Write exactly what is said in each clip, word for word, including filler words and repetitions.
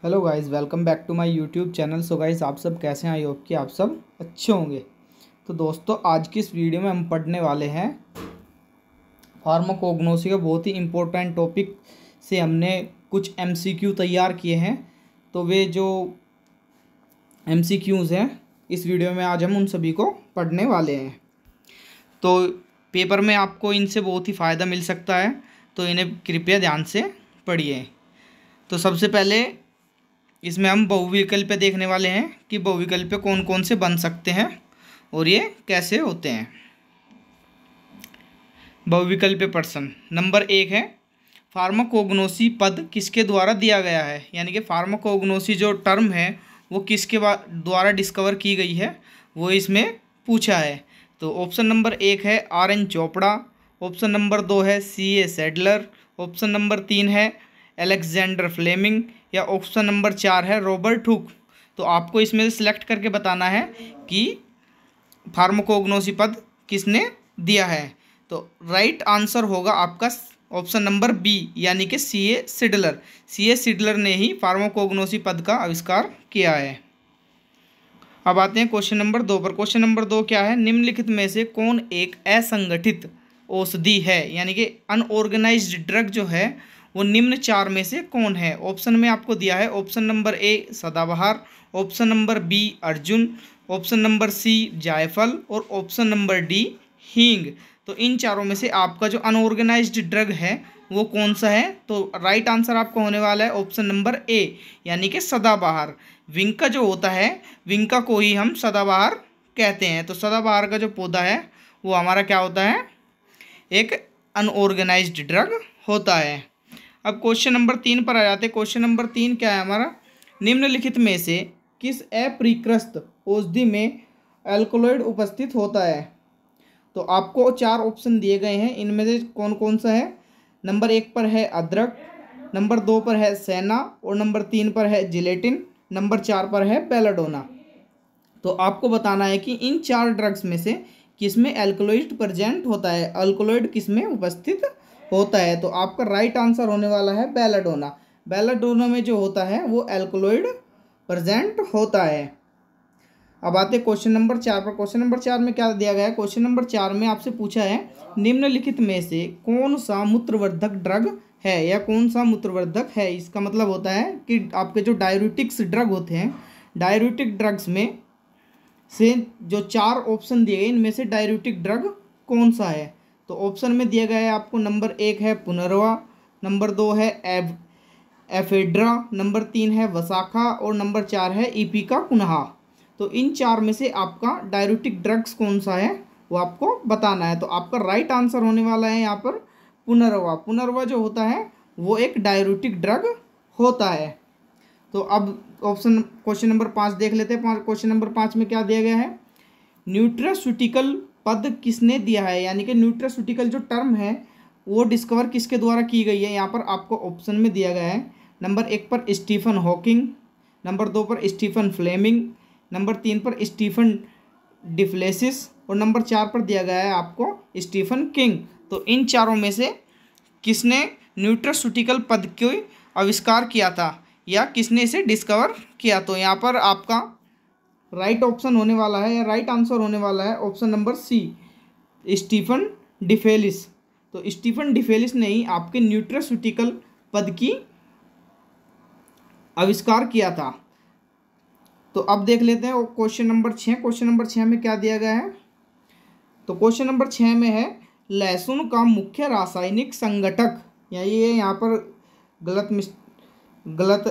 Hello guys, welcome back to my YouTube channel. So guys, आप सब कैसे हैं? आई होप कि आप सब अच्छे होंगे। तो दोस्तों, आज की इस वीडियो में हम पढ़ने वाले हैं फार्माकोग्नोसी का बहुत ही इम्पोर्टेंट टॉपिक से हमने कुछ एमसीक्यू तैयार किए हैं। तो वे जो एमसीक्यूज़ हैं इस वीडियो में आज हम उन सभी को पढ़ने वाले हैं। तो पेपर में आपको इनसे बहुत ही फ़ायदा मिल सकता है, तो इन्हें कृपया ध्यान से पढ़िए। तो सबसे पहले इसमें हम बहुविकल्प देखने वाले हैं कि बहुविकल्प कौन कौन से बन सकते हैं और ये कैसे होते हैं। बहुविकल्प प्रश्न नंबर एक है, फार्माकोग्नोसी पद किसके द्वारा दिया गया है? यानी कि फार्माकोग्नोसी जो टर्म है वो किसके द्वारा डिस्कवर की गई है, वो इसमें पूछा है। तो ऑप्शन नंबर एक है R N Chopra, option number दो है C A Sadler, option number तीन है अलेक्जेंडर फ्लेमिंग, या ऑप्शन नंबर चार है रॉबर्ट हुक। तो आपको इसमें से सिलेक्ट करके बताना है कि फार्माकोग्नोसी पद किसने दिया है। तो राइट आंसर होगा आपका ऑप्शन नंबर बी, यानी कि सी ए सिडलर। सी ए सिडलर ने ही फार्माकोग्नोसी पद का आविष्कार किया है। अब आते हैं क्वेश्चन नंबर दो पर। क्वेश्चन नंबर दो क्या है? निम्नलिखित में से कौन एक असंगठित औषधि है? यानी कि अनऑर्गेनाइज्ड ड्रग जो है वो निम्न चार में से कौन है? ऑप्शन में आपको दिया है ऑप्शन नंबर ए सदाबहार, ऑप्शन नंबर बी अर्जुन, ऑप्शन नंबर सी जायफल और ऑप्शन नंबर डी हींग। तो इन चारों में से आपका जो अनऑर्गेनाइज्ड ड्रग है वो कौन सा है? तो राइट आंसर आपका होने वाला है ऑप्शन नंबर ए, यानी कि सदाबहार। विंका जो होता है, विंका को ही हम सदाबहार कहते हैं। तो सदाबहार का जो पौधा है वो हमारा क्या होता है? एक अनऑर्गेनाइज्ड ड्रग होता है। अब क्वेश्चन नंबर तीन पर आ जाते हैं। क्वेश्चन नंबर तीन क्या है हमारा? निम्नलिखित में से किस अपरिकृत औषधि में अल्कलॉइड उपस्थित होता है? तो आपको चार ऑप्शन दिए गए हैं, इनमें से कौन कौन सा है? नंबर एक पर है अदरक, नंबर दो पर है सेना, और नंबर तीन पर है जिलेटिन, नंबर चार पर है बेलाडोना। तो आपको बताना है कि इन चार ड्रग्स में से किसमें अल्कलॉइड प्रेजेंट होता है, अल्कलॉइड किसमें उपस्थित होता है। तो आपका राइट आंसर होने वाला है बेलाडोना। बेलाडोना में जो होता है वो अल्कलॉइड प्रेजेंट होता है। अब आते हैं क्वेश्चन नंबर चार पर। क्वेश्चन नंबर चार में क्या दिया गया है? क्वेश्चन नंबर चार में आपसे पूछा है निम्नलिखित में से कौन सा मूत्रवर्धक ड्रग है, या कौन सा मूत्रवर्धक है। इसका मतलब होता है कि आपके जो डाययूरेटिक्स ड्रग होते हैं, डाययूरेटिक ड्रग्स में से जो चार ऑप्शन दिए गए इनमें से डाययूरेटिक ड्रग कौन सा है? तो ऑप्शन में दिया गया है आपको नंबर एक है पुनर्वा, नंबर दो है एव एफेड्रा, नंबर तीन है वसाखा और नंबर चार है इपिका कुन्हा। तो इन चार में से आपका डाययूरेटिक ड्रग्स कौन सा है वो आपको बताना है। तो आपका राइट आंसर होने वाला है यहाँ पर पुनर्वा। पुनर्वा जो होता है वो एक डाययूरेटिक ड्रग होता है। तो अब ऑप्शन क्वेश्चन नंबर पाँच देख लेते हैं। क्वेश्चन नंबर पाँच में क्या दिया गया है? न्यूट्रास्यूटिकल पद किसने दिया है? यानी कि न्यूट्रास्यूटिकल जो टर्म है वो डिस्कवर किसके द्वारा की गई है? यहाँ पर आपको ऑप्शन में दिया गया है नंबर एक पर स्टीफन हॉकिंग, नंबर दो पर स्टीफन फ्लेमिंग, नंबर तीन पर स्टीफन डिफ्लेसिस और नंबर चार पर दिया गया है आपको स्टीफन किंग। तो इन चारों में से किसने न्यूट्रास्यूटिकल पद को आविष्कार किया था या किसने इसे डिस्कवर किया? तो यहाँ पर आपका राइट ऑप्शन होने वाला है या राइट आंसर होने वाला है option number C Stephen DeFelice. तो स्टीफन डिफेलिस ने ही आपके न्यूट्रास्यूटिकल पद की आविष्कार किया था। तो अब देख लेते हैं क्वेश्चन नंबर छः। क्वेश्चन नंबर छः में क्या दिया गया है? तो क्वेश्चन नंबर छः में है लहसुन का मुख्य रासायनिक संगठक, या ये यहाँ पर गलत मिस गलत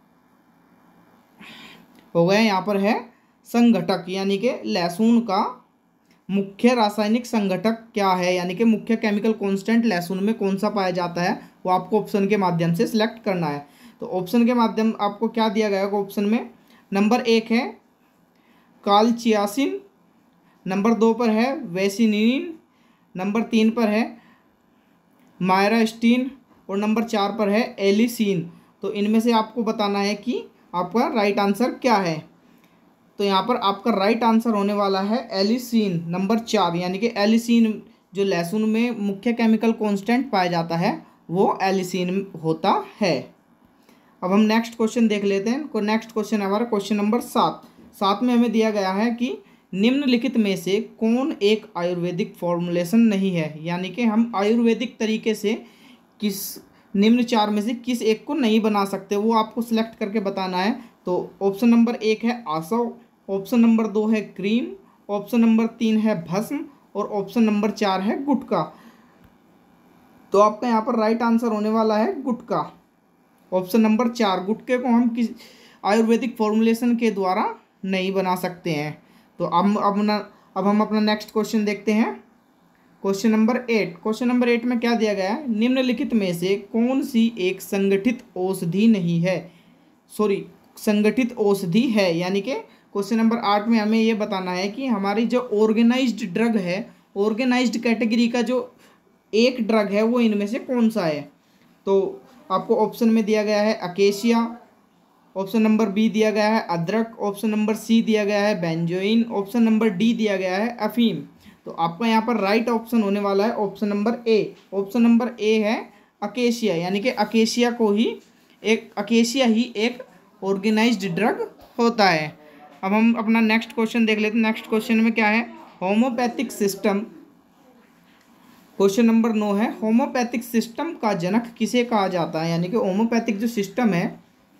हो गया, यहाँ पर है संगठक, यानी कि लहसुन का मुख्य रासायनिक संगठक क्या है, यानी कि मुख्य केमिकल कांस्टेंट लहसुन में कौन सा पाया जाता है, वो आपको ऑप्शन के माध्यम से सिलेक्ट करना है। तो ऑप्शन के माध्यम आपको क्या दिया गया है? ऑप्शन में नंबर एक है कालचियासिन, नंबर दो पर है वेसिनिन, नंबर तीन पर है मायरास्टीन और नंबर चार पर है एलिसीन। तो इनमें से आपको बताना है कि आपका राइट आंसर क्या है। तो यहाँ पर आपका राइट आंसर होने वाला है एलिसीन नंबर चार, यानी कि एलिसीन जो लहसुन में मुख्य केमिकल कांस्टेंट पाया जाता है वो एलिसीन होता है। अब हम नेक्स्ट क्वेश्चन देख लेते हैं। को नेक्स्ट क्वेश्चन है हमारा क्वेश्चन नंबर सात। सात में हमें दिया गया है कि निम्नलिखित में से कौन एक आयुर्वेदिक फॉर्मुलेशन नहीं है, यानी कि हम आयुर्वेदिक तरीके से किस निम्न चार में से किस एक को नहीं बना सकते, वो आपको सिलेक्ट करके बताना है। तो ऑप्शन नंबर एक है आसव, ऑप्शन नंबर दो है क्रीम, ऑप्शन नंबर तीन है भस्म और ऑप्शन नंबर चार है गुटखा। तो आपका यहाँ पर राइट आंसर होने वाला है गुटखा, ऑप्शन नंबर चार। गुटखे को हम किस आयुर्वेदिक फॉर्मुलेशन के द्वारा नहीं बना सकते हैं। तो अब अपना अब हम अपना नेक्स्ट क्वेश्चन देखते हैं, question number eight. Question number eight में क्या दिया गया है, निम्नलिखित में से कौन सी एक संगठित औषधि नहीं है, सॉरी संगठित औषधि है, यानी कि क्वेश्चन नंबर आठ में हमें ये बताना है कि हमारी जो ऑर्गेनाइज्ड ड्रग है, ऑर्गेनाइज्ड कैटेगरी का जो एक ड्रग है वो इनमें से कौन सा है। तो आपको ऑप्शन में दिया गया है अकेशिया, ऑप्शन नंबर बी दिया गया है अदरक, ऑप्शन नंबर सी दिया गया है बेंजोइन, ऑप्शन नंबर डी दिया गया है अफीम। तो आपका यहाँ पर राइट ऑप्शन होने वाला है option number A. Option number A है अकेशिया, यानी कि अकेशिया को ही एक अकेशिया ही एक ऑर्गेनाइज्ड ड्रग होता है। अब हम अपना नेक्स्ट क्वेश्चन देख लेते हैं। नेक्स्ट क्वेश्चन में क्या है, होम्योपैथिक सिस्टम, क्वेश्चन नंबर नौ है, होम्योपैथिक सिस्टम का जनक किसे कहा जाता है, यानी कि होम्योपैथिक जो सिस्टम है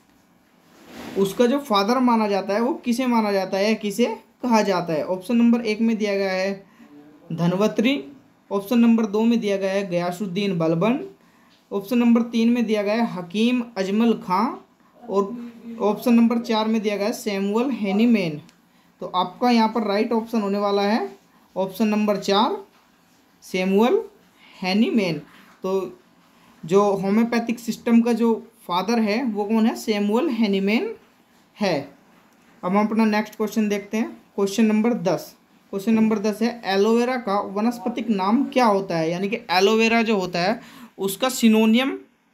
उसका जो फादर माना जाता है वो किसे माना जाता है, किसे कहा जाता है। ऑप्शन नंबर एक में दिया गया है धनवंतरी, ऑप्शन नंबर दो में दिया गया है गयासुद्दीन बलबन, ऑप्शन नंबर तीन में दिया गया है हकीम अजमल खां और ऑप्शन नंबर चार में दिया गया है सैमुअल हैनीमैन। तो आपका यहाँ पर राइट ऑप्शन होने वाला है ऑप्शन नंबर चार, सैमुअल हैनीमैन। तो जो होम्योपैथिक सिस्टम का जो फादर है वो कौन है, सैमुअल हैनीमैन है। अब हम अपना नेक्स्ट क्वेश्चन देखते हैं, क्वेश्चन नंबर दस। क्वेश्चन नंबर दस है, एलोवेरा का वनस्पतिक नाम क्या होता है, यानी कि एलोवेरा जो होता है उसका सिनोनियम,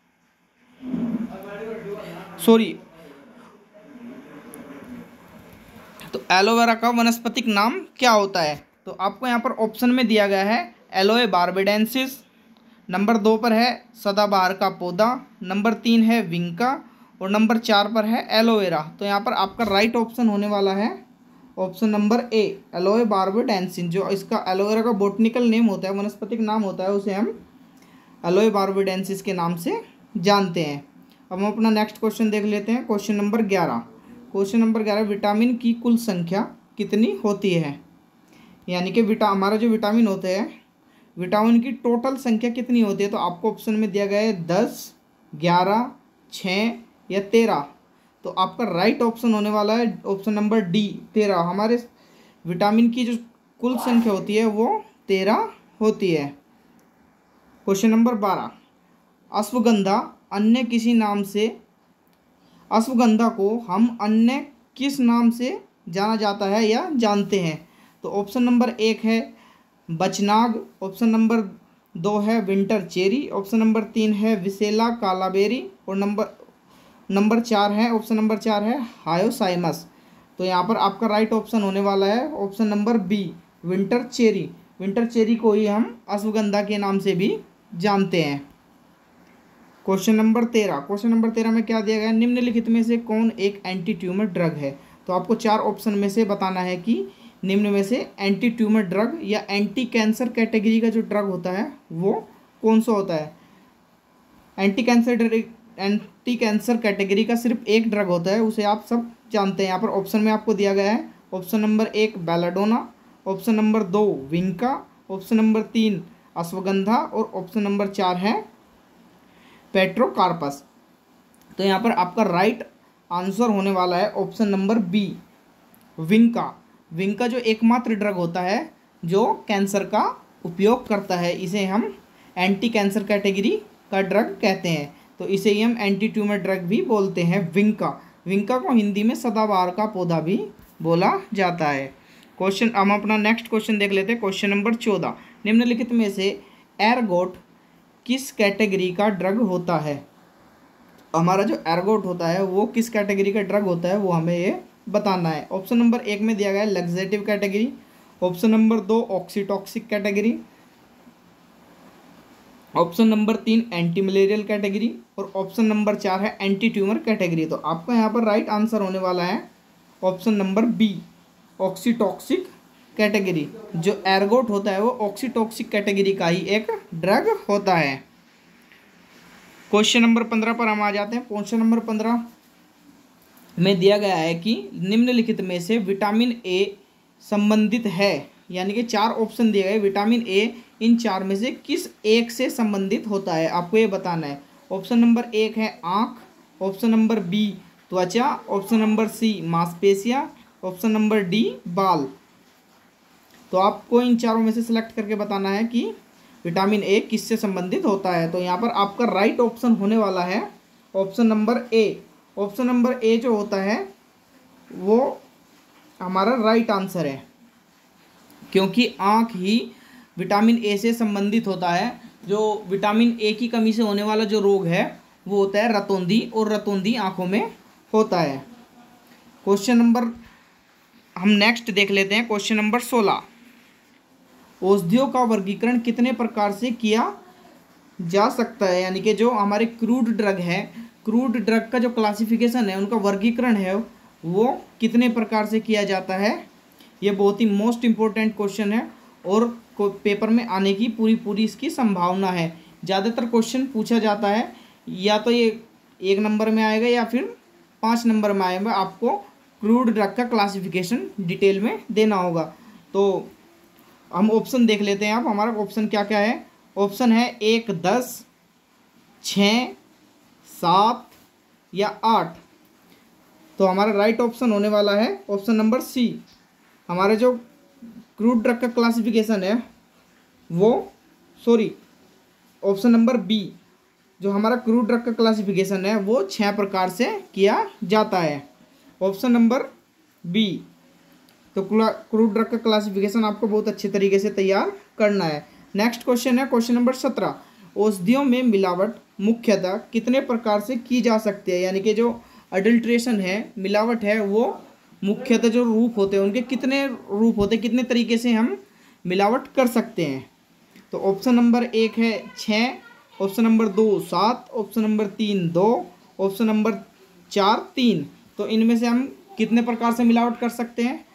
सॉरी तो एलोवेरा का वनस्पतिक नाम क्या होता है। तो आपको यहाँ पर ऑप्शन में दिया गया है एलोए बार्बेडेंसिस, नंबर दो पर है सदाबहार का पौधा, नंबर तीन है विंका और नंबर चार पर है एलोवेरा। तो यहाँ पर आपका राइट ऑप्शन होने वाला है option number A, aloe barbadensis. जो इसका एलोवेरा का बोटनिकल नेम होता है, वनस्पतिक नाम होता है, उसे हम एलोए बार्बेडेंसिस के नाम से जानते हैं। अब हम अपना नेक्स्ट क्वेश्चन देख लेते हैं, क्वेश्चन नंबर ग्यारह। क्वेश्चन नंबर ग्यारह, विटामिन की कुल संख्या कितनी होती है, यानी कि विटा हमारा जो विटामिन होते हैं विटामिन की टोटल संख्या कितनी होती है। तो आपको ऑप्शन में दिया गया है दस, ग्यारह, छः या तेरह। तो आपका राइट ऑप्शन होने वाला है ऑप्शन नंबर डी, तेरह। हमारे विटामिन की जो कुल संख्या होती है वो तेरह होती है। क्वेश्चन नंबर बारह, अश्वगंधा अन्य किसी नाम से, अश्वगंधा को हम अन्य किस नाम से जाना जाता है या जानते हैं। तो ऑप्शन नंबर एक है बचनाग, ऑप्शन नंबर दो है विंटर चेरी, ऑप्शन नंबर तीन है विसेला कालाबेरी और नंबर नंबर चार है ऑप्शन नंबर चार है हायोसाइमस। तो यहाँ पर आपका राइट ऑप्शन होने वाला है option number B, winter cherry. Winter cherry को ही हम अश्वगंधा के नाम से भी जानते हैं। क्वेश्चन नंबर तेरह। क्वेश्चन नंबर तेरह में क्या दिया गया है, निम्नलिखित में से कौन एक एंटी ट्यूमर ड्रग है। तो आपको चार ऑप्शन में से बताना है कि निम्न में से एंटी ट्यूमर ड्रग या एंटी कैंसर कैटेगरी का जो ड्रग होता है वो कौन सा होता है। Anti cancer anti cancer category का सिर्फ एक ड्रग होता है, उसे आप सब जानते हैं। यहाँ पर ऑप्शन में आपको दिया गया है ऑप्शन नंबर एक बेलाडोना, ऑप्शन नंबर दो विंका, ऑप्शन नंबर तीन अश्वगंधा और ऑप्शन नंबर चार है पेट्रोकार्पस। तो यहाँ पर आपका राइट आंसर होने वाला है option number B, vinca. Vinca जो एकमात्र ड्रग होता है जो कैंसर का उपयोग करता है, इसे हम एंटी कैंसर कैटेगरी का ड्रग कहते हैं। तो इसे ही हम एंटी ट्यूमर ड्रग भी बोलते हैं, विंका। विंका को हिंदी में सदाबहार का पौधा भी बोला जाता है। क्वेश्चन हम अपना नेक्स्ट क्वेश्चन देख लेते हैं, क्वेश्चन नंबर चौदह। निम्नलिखित में से एरगोट किस कैटेगरी का ड्रग होता है। हमारा जो एरगोट होता है वो किस कैटेगरी का ड्रग होता है वो हमें ये बताना है। ऑप्शन नंबर एक में दिया गया है लग्जेटिव कैटेगरी, ऑप्शन नंबर दो ऑक्सीटॉक्सिक कैटेगरी, ऑप्शन नंबर तीन एंटी मलेरियल कैटेगरी और ऑप्शन नंबर चार है एंटी ट्यूमर कैटेगरी। तो आपका यहाँ पर राइट आंसर होने वाला है option number B, oxytocic category. जो एर्गोट होता है वो ऑक्सीटॉक्सिक कैटेगरी का ही एक ड्रग होता है। क्वेश्चन नंबर पंद्रह पर हम आ जाते हैं। क्वेश्चन नंबर पंद्रह में दिया गया है कि निम्नलिखित में से विटामिन ए संबंधित है, यानी कि चार ऑप्शन दिए गए, विटामिन ए इन चार में से किस एक से संबंधित होता है, आपको ये बताना है। ऑप्शन नंबर एक है आँख, ऑप्शन नंबर बी त्वचा, ऑप्शन नंबर सी मांसपेशियाँ, ऑप्शन नंबर डी बाल। तो आपको इन चारों में से सिलेक्ट करके बताना है कि विटामिन ए किससे संबंधित होता है। तो यहाँ पर आपका राइट ऑप्शन होने वाला है option number A. Option number A जो होता है वो हमारा राइट आंसर है, क्योंकि आँख ही विटामिन ए से संबंधित होता है। जो विटामिन ए की कमी से होने वाला जो रोग है वो होता है रतौंधी, और रतौंधी आँखों में होता है। क्वेश्चन नंबर हम नेक्स्ट देख लेते हैं। क्वेश्चन नंबर सोलह, औषधियों का वर्गीकरण कितने प्रकार से किया जा सकता है, यानी कि जो हमारे क्रूड ड्रग है, क्रूड ड्रग का जो क्लासिफिकेशन है, उनका वर्गीकरण है वो कितने प्रकार से किया जाता है। ये बहुत ही मोस्ट इम्पोर्टेंट क्वेश्चन है और पेपर में आने की पूरी पूरी इसकी संभावना है। ज़्यादातर क्वेश्चन पूछा जाता है या तो ये एक नंबर में आएगा या फिर पाँच नंबर में आएगा। आपको क्रूड ड्रग का क्लासिफिकेशन डिटेल में देना होगा। तो हम ऑप्शन देख लेते हैं। आप हमारा ऑप्शन क्या क्या है। ऑप्शन है एक, दस, छः, सात या आठ। तो हमारा राइट ऑप्शन होने वाला है ऑप्शन नंबर सी। हमारे जो क्रूड ड्रग का क्लासिफिकेशन है वो सॉरी ऑप्शन नंबर बी, जो हमारा क्रूड ड्रग का क्लासिफिकेशन है वो छः प्रकार से किया जाता है। Option number B. तो क्रूड ड्रग का क्लासिफिकेशन आपको बहुत अच्छे तरीके से तैयार करना है। नेक्स्ट क्वेश्चन है क्वेश्चन नंबर सत्रह, औषधियों में मिलावट मुख्यतः कितने प्रकार से की जा सकती है, यानी कि जो अडल्ट्रेशन है, मिलावट है, वो मुख्यतः जो रूप होते हैं उनके कितने रूप होते हैं, कितने तरीके से हम मिलावट कर सकते हैं। तो ऑप्शन नंबर एक है छः, ऑप्शन नंबर दो सात, ऑप्शन नंबर तीन दो, ऑप्शन नंबर चार तीन। तो इनमें से हम कितने प्रकार से मिलावट कर सकते हैं।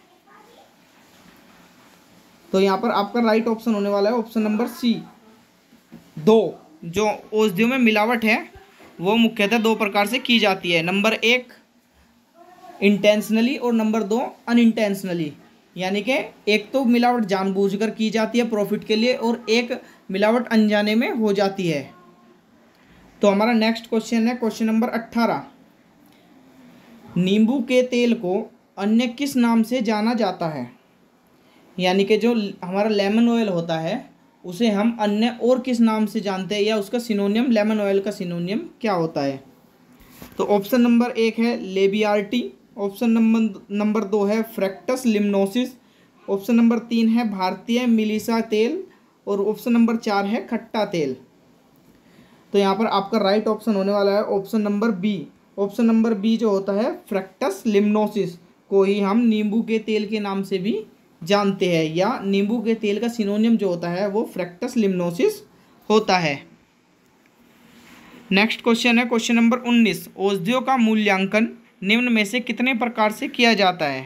तो यहाँ पर आपका राइट ऑप्शन होने वाला है ऑप्शन नंबर सी, दो। जो औषधियों में मिलावट है वो मुख्यतः दो प्रकार से की जाती है। नंबर एक इंटेंशनली और नंबर दो अनइंटेंशनली, यानी कि एक तो मिलावट जानबूझकर की जाती है प्रॉफिट के लिए और एक मिलावट अनजाने में हो जाती है। तो हमारा नेक्स्ट क्वेश्चन है क्वेश्चन नंबर अट्ठारह, नींबू के तेल को अन्य किस नाम से जाना जाता है, यानी कि जो हमारा लेमन ऑयल होता है उसे हम अन्य और किस नाम से जानते हैं, या उसका सिनोनियम, लेमन ऑयल का सिनोनियम क्या होता है। तो ऑप्शन नंबर एक है लेबियार्टी, ऑप्शन नंबर नंबर दो है फ्रैक्टस लिम्नोसिस, ऑप्शन नंबर तीन है भारतीय मिलीसा तेल और ऑप्शन नंबर चार है खट्टा तेल। तो यहाँ पर आपका राइट ऑप्शन होने वाला है option number B. Option number B जो होता है फ्रैक्टस लिम्नोसिस को ही हम नींबू के तेल के नाम से भी जानते हैं, या नींबू के तेल का सिनोनियम जो होता है वो फ्रैक्टस लिम्नोसिस होता है। नेक्स्ट क्वेश्चन है क्वेश्चन नंबर उन्नीस, औषधियों का मूल्यांकन निम्न में से कितने प्रकार से किया जाता है।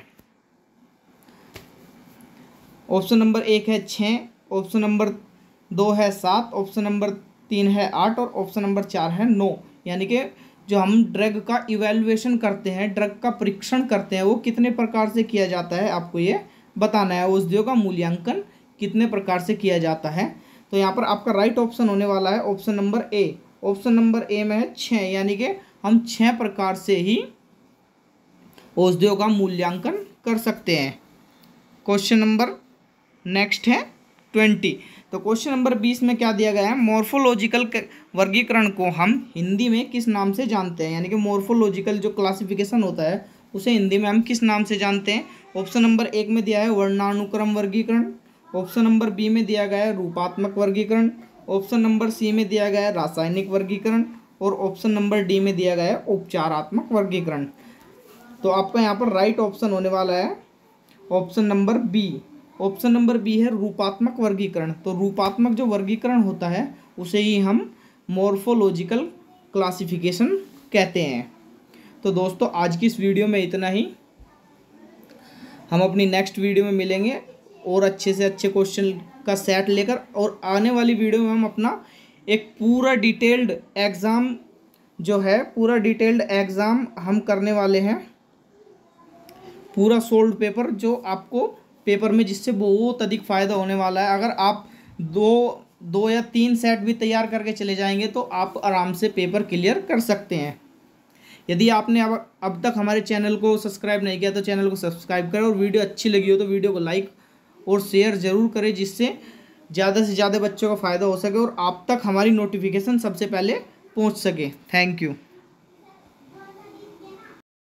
ऑप्शन नंबर एक है छः, ऑप्शन नंबर दो है सात, ऑप्शन नंबर तीन है आठ और ऑप्शन नंबर चार है नौ। यानी कि जो हम ड्रग का इवैल्यूएशन करते हैं, ड्रग का परीक्षण करते हैं, वो कितने प्रकार से किया जाता है, आपको ये बताना है। औषधियों का मूल्यांकन कितने प्रकार से किया जाता है। तो यहाँ पर आपका राइट ऑप्शन होने वाला है option number A. Option number A में है छः, यानी कि हम छः प्रकार से ही औषधियों का मूल्यांकन कर सकते हैं। क्वेश्चन नंबर नेक्स्ट है ट्वेंटी। तो क्वेश्चन नंबर बीस में क्या दिया गया है, मॉर्फोलॉजिकल वर्गीकरण को हम हिंदी में किस नाम से जानते हैं, यानी कि मॉर्फोलॉजिकल जो क्लासिफिकेशन होता है उसे हिंदी में हम किस नाम से जानते हैं। ऑप्शन नंबर एक में दिया है वर्णानुक्रम वर्गीकरण, ऑप्शन नंबर बी में दिया गया है रूपात्मक वर्गीकरण, ऑप्शन नंबर सी में दिया गया है रासायनिक वर्गीकरण और ऑप्शन नंबर डी में दिया गया है उपचारात्मक वर्गीकरण। तो आपका यहाँ पर राइट ऑप्शन होने वाला है option number B. Option number B है रूपात्मक वर्गीकरण। तो रूपात्मक जो वर्गीकरण होता है उसे ही हम मॉर्फोलॉजिकल क्लासिफिकेशन कहते हैं। तो दोस्तों आज की इस वीडियो में इतना ही। हम अपनी नेक्स्ट वीडियो में मिलेंगे और अच्छे से अच्छे क्वेश्चन का सेट लेकर, और आने वाली वीडियो में हम अपना एक पूरा डिटेल्ड एग्ज़ाम जो है पूरा डिटेल्ड एग्ज़ाम हम करने वाले हैं, पूरा सोल्ड पेपर जो आपको पेपर में, जिससे बहुत अधिक फ़ायदा होने वाला है। अगर आप दो दो या तीन सेट भी तैयार करके चले जाएंगे तो आप आराम से पेपर क्लियर कर सकते हैं। यदि आपने अब अब तक हमारे चैनल को सब्सक्राइब नहीं किया तो चैनल को सब्सक्राइब करें, और वीडियो अच्छी लगी हो तो वीडियो को लाइक और शेयर ज़रूर करें, जिससे ज़्यादा से ज़्यादा बच्चों का फ़ायदा हो सके और आप तक हमारी नोटिफिकेशन सबसे पहले पहुंच सके। Thank you.